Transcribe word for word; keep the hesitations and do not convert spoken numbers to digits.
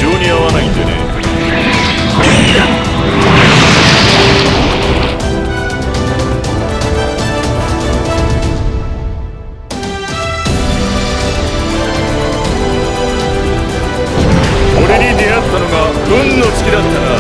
性に合わないんでね。俺に出会ったのが運の尽きだったな。